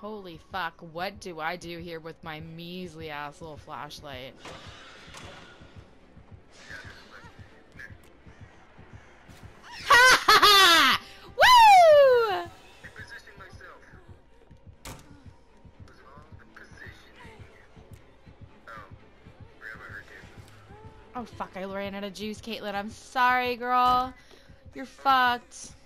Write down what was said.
Holy fuck, what do I do here with my measly ass little flashlight? Ha ha ha! Woo! Oh fuck, I ran out of juice, Caitlin. I'm sorry, girl. You're fucked.